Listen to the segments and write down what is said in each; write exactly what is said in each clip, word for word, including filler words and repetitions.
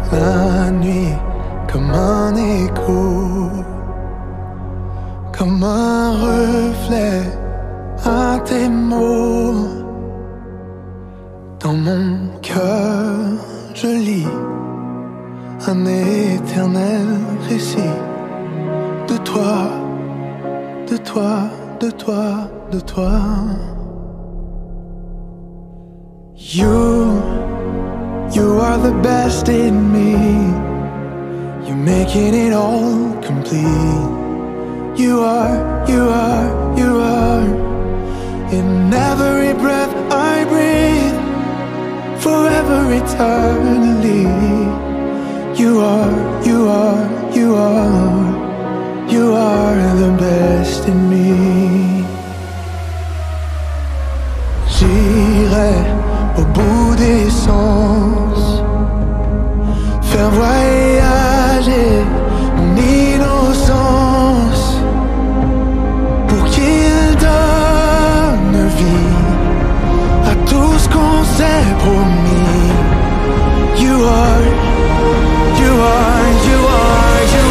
la nuit comme un écho, comme un reflet à tes mots. Dans mon cœur, je lis un éternel récit de toi, de toi, de toi, de toi. You, you are the best in me. You're making it all complete. You are, you are, you are. In every breath I breathe, forever, eternally. You are, you are, you are. You are the best in me. J'irai au bout des sens, faire voyager mon innocence, pour qu'il donne vie à tout ce qu'on s'est promis. You are, you are, you are, you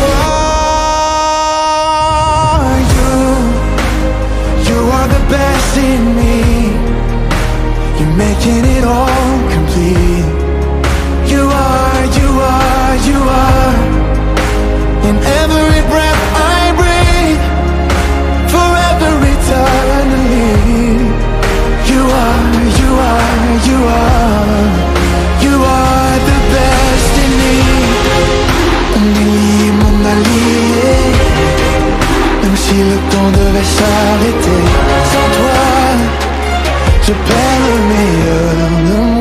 are, you, you are the best in me. You're making it all complete. You are, you are, you are. In every breath I breathe, forever, eternally. You are, you are, you are. You are the best in me. Mon allié, mon allié. Même si le temps devait s'arrêter, sans toi je perds le meilleur de moi.